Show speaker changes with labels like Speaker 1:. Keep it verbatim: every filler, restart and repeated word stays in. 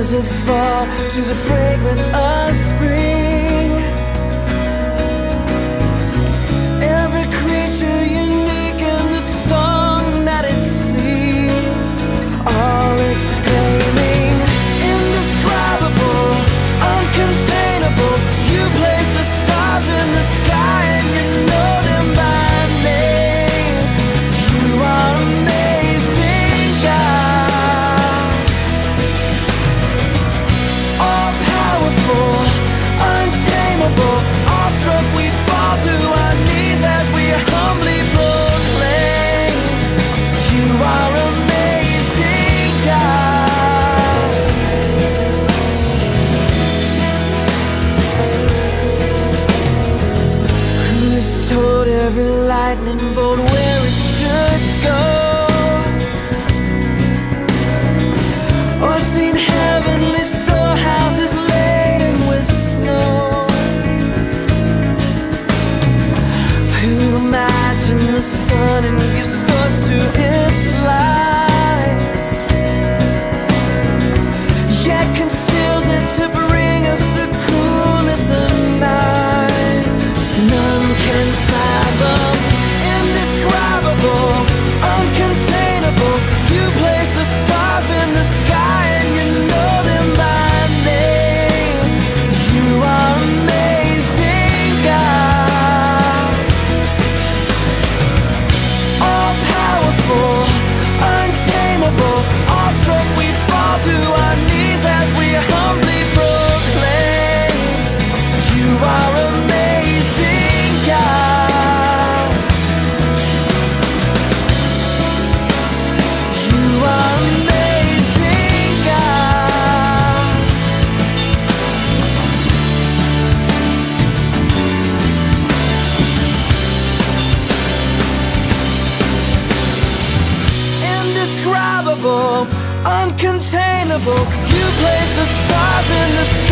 Speaker 1: flowers that fall to the fragrance of spring. Every creature unique in the song that it sings, all exclaiming, indescribable, uncontainable. You place the stars in the sky and you know them by name. You are amazing, God. All powerful, untamable, awestruck we fall to our knees as we humbly proclaim, you are amazing, God. Who's told every lightning bolt where it should go, or seen heavenly storehouses laden with snow? Who imagined the sun and gives source to its light, yet conceals it to bring us the coolness of night? None can fathom, indescribable, uncontainable. You place the stars in the sky and you know them by name. You are amazing, God. All powerful, untamable, awestruck we fall to our knees as we humbly proclaim, you are amazing, God. You are amazing, God. Indescribable, uncontainable. You place the stars in the sky